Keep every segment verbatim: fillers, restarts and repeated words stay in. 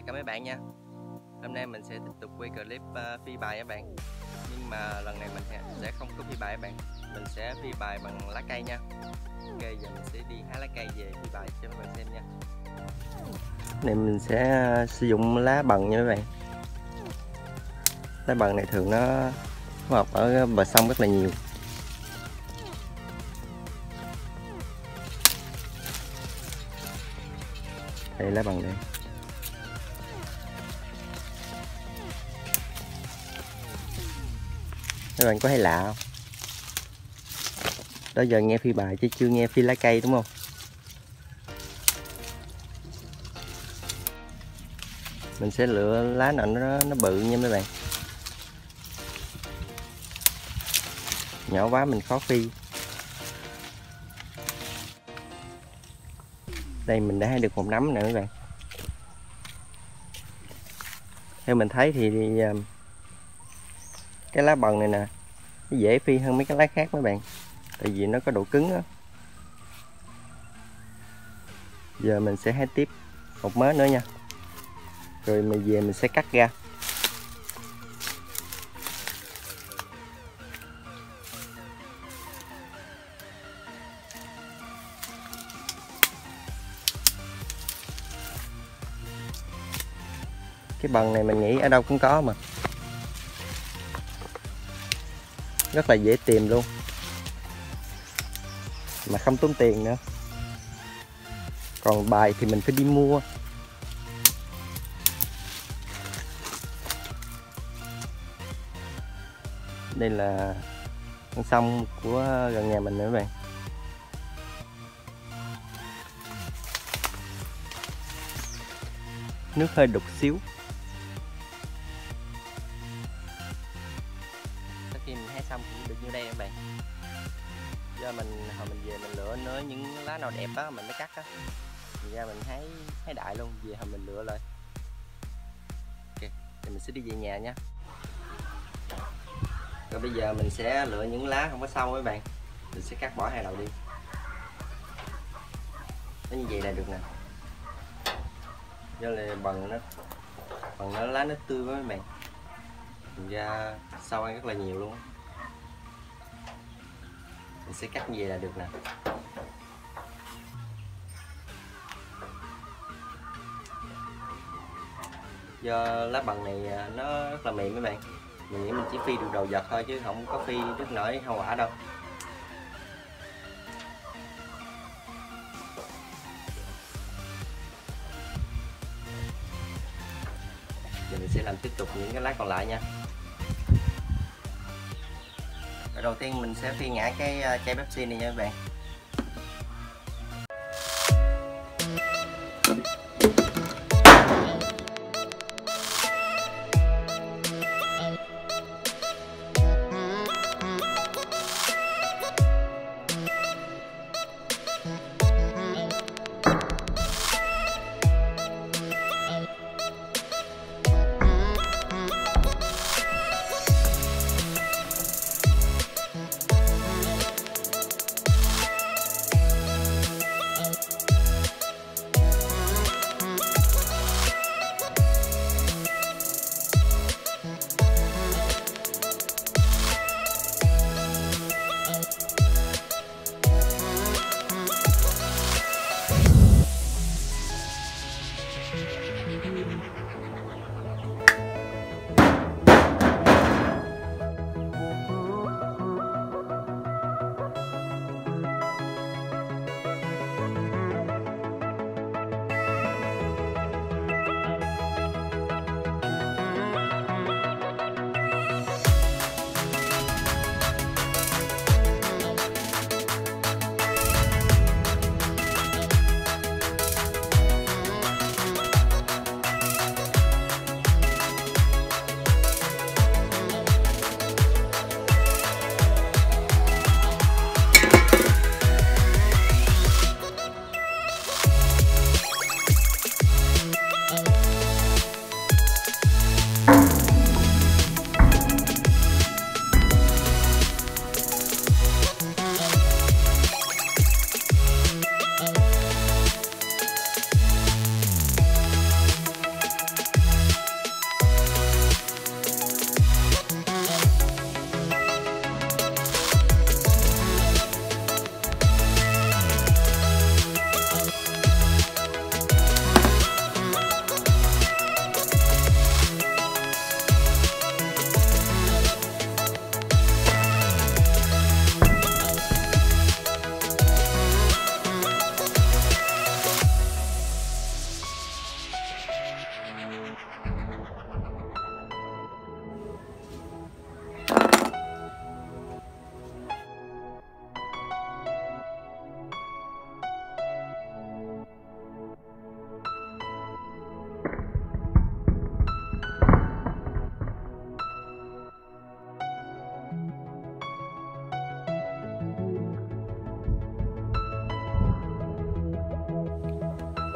cả mấy bạn nha. Hôm nay mình sẽ tiếp tục quay clip uh, phi bài các bạn. Nhưng mà lần này mình sẽ không có phi bài các bạn. Mình sẽ phi bài bằng lá cây nha. Ok, giờ mình sẽ đi hái lá cây về phi bài cho các bạn xem nha. Này mình sẽ sử dụng lá bần nha các bạn. Lá bần này thường nó mọc ở bờ sông rất là nhiều. Đây lá bần đây. Các bạn có thấy lạ không? Đó giờ nghe phi bài chứ chưa nghe phi lá cây đúng không? Mình sẽ lựa lá nào nó nó bự nha mấy bạn. Nhỏ quá mình khó phi. Đây mình đã hái được một nắm nữa các bạn. Theo mình thấy thì, thì cái lá bần này nè nó dễ phi hơn mấy cái lá khác mấy bạn, tại vì nó có độ cứng đó. Giờ mình sẽ hái tiếp một mớ nữa nha, rồi mình về mình sẽ cắt ra. Cái bần này mình nghĩ ở đâu cũng có mà, rất là dễ tìm luôn, mà không tốn tiền nữa. Còn bài thì mình phải đi mua. Đây là con sông của gần nhà mình nữa các bạn. Nước hơi đục xíu. Sau khi mình hái xong cũng được như đây các bạn. Giờ mình hồi mình về mình lựa nữa những lá nào đẹp đó mình mới cắt á. Ra mình hái hái đại luôn, về hồi mình lựa lại. Ok, thì mình sẽ đi về nhà nha. Rồi bây giờ mình sẽ lựa những lá không có sâu các bạn. Mình sẽ cắt bỏ hai đầu đi. Nó như vậy là được nè. Do là bằng nó bằng nó lá nó tươi quá các bạn. Thành ra sâu ăn rất là nhiều luôn. Mình sẽ cắt như vậy là được nè. Do lá bần này nó rất là mềm các bạn. Mình nghĩ mình chỉ phi được đồ vật thôi chứ không có phi nước nổi hoa quả đâu. Giờ mình sẽ làm tiếp tục những cái lá còn lại nha. Rồi đầu tiên mình sẽ phi ngã cái chai Pepsi này nha các bạn.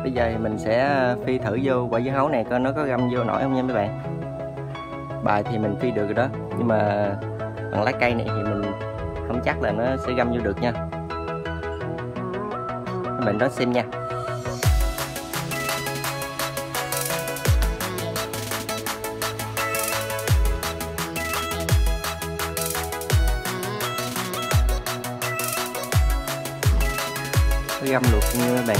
Bây giờ thì mình sẽ phi thử vô quả dưa hấu này coi nó có găm vô nổi không nha mấy bạn. Bài thì mình phi được rồi đó, nhưng mà bằng lá cây này thì mình không chắc là nó sẽ găm vô được nha. Các bạn đón xem nha. Nó găm luộc như các bạn.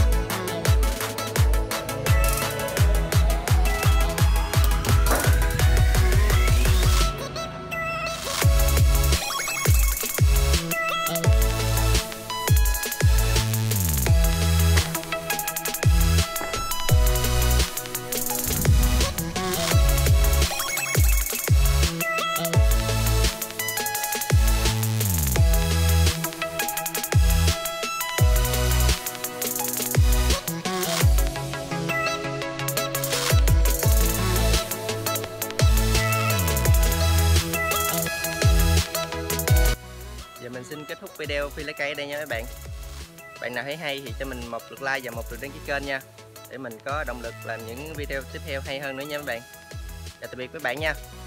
Giờ mình xin kết thúc video phi lá cây ở đây nha các bạn. Bạn nào thấy hay thì cho mình một lượt like và một lượt đăng ký kênh nha, để mình có động lực làm những video tiếp theo hay hơn nữa nha các bạn. Chào tạm biệt các bạn nha.